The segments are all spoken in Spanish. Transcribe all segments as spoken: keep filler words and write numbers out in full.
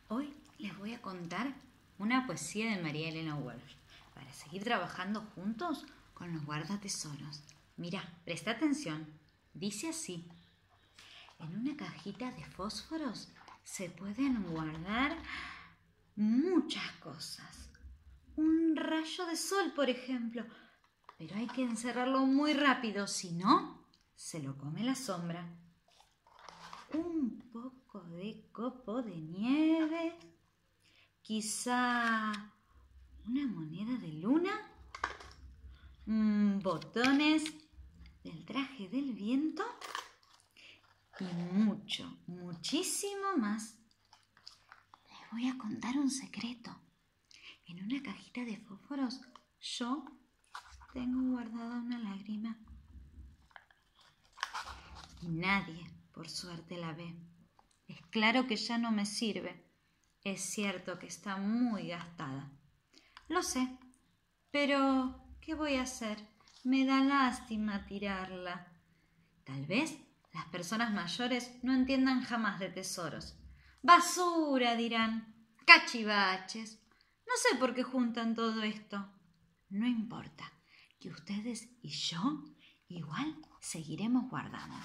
Hoy les voy a contar una poesía de María Elena Walsh para seguir trabajando juntos con los guardatesoros. Mira, presta atención. Dice así: en una cajita de fósforos se pueden guardar muchas cosas. Un rayo de sol, por ejemplo, pero hay que encerrarlo muy rápido, si no, se lo come la sombra. Un poco de copo de nieve, quizá una moneda de luna, mm, botones del traje del viento y mucho, muchísimo más. Les voy a contar un secreto. En una cajita de fósforos yo tengo guardada una lágrima y nadie, por suerte, la ve. Es claro que ya no me sirve. Es cierto que está muy gastada. Lo sé, pero ¿qué voy a hacer? Me da lástima tirarla. Tal vez las personas mayores no entiendan jamás de tesoros. Basura, dirán. Cachivaches. No sé por qué juntan todo esto. No importa, que ustedes y yo igual seguiremos guardando.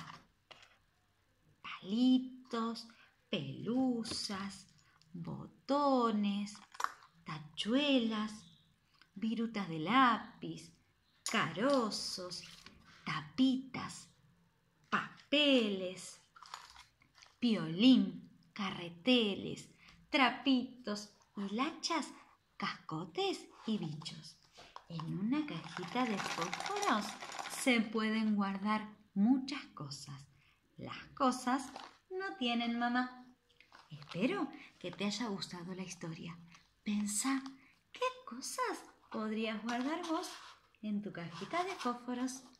Palitos, pelusas, botones, tachuelas, virutas de lápiz, carozos, tapitas, papeles, piolín, carreteles, trapitos, hilachas, cascotes y bichos. En una cajita de fósforos se pueden guardar muchas cosas. Las cosas no tienen mamá. Espero que te haya gustado la historia. Pensá, ¿qué cosas podrías guardar vos en tu cajita de fósforos?